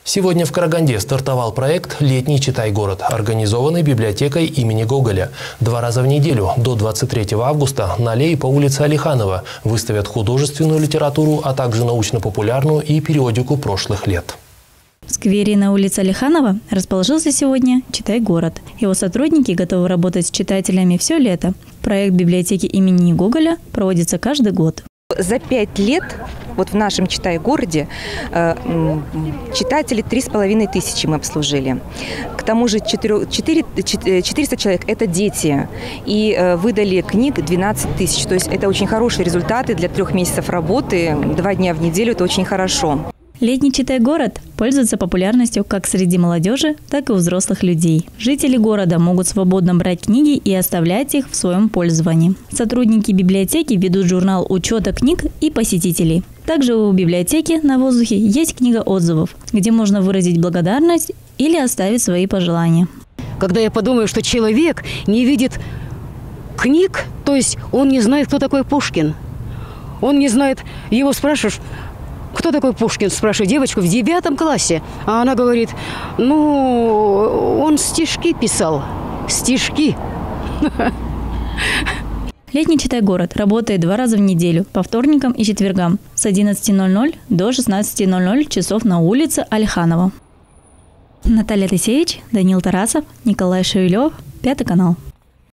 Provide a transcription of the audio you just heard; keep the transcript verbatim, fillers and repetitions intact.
Сегодня в Караганде стартовал проект «Летний Читай-город», организованный библиотекой имени Гоголя. Два раза в неделю, до двадцать третьего августа, на аллее по улице Алиханова выставят художественную литературу, а также научно-популярную и периодику прошлых лет. В сквере на улице Алиханова расположился сегодня «Читай-город». Его сотрудники готовы работать с читателями все лето. Проект библиотеки имени Гоголя проводится каждый год. За пять лет вот в нашем Читай-городе э, читателей три с половиной тысячи мы обслужили. К тому же четыреста человек – это дети. И э, выдали книг двенадцать тысяч. То есть это очень хорошие результаты для трех месяцев работы. Два дня в неделю – это очень хорошо. Летний Читай-город пользуется популярностью как среди молодежи, так и у взрослых людей. Жители города могут свободно брать книги и оставлять их в своем пользовании. Сотрудники библиотеки ведут журнал учета книг и посетителей. Также у библиотеки на воздухе есть книга отзывов, где можно выразить благодарность или оставить свои пожелания. Когда я подумаю, что человек не видит книг, то есть он не знает, кто такой Пушкин, он не знает, его спрашиваешь, кто такой Пушкин, спрашиваю девочку в девятом классе. А она говорит, ну, он стишки писал. Стишки. Летний Читай-город работает два раза в неделю, по вторникам и четвергам, с одиннадцати ноль-ноль до шестнадцати ноль-ноль часов на улице Алиханова. Наталья Тысевич, Данил Тарасов, Николай Шевелев, Пятый канал.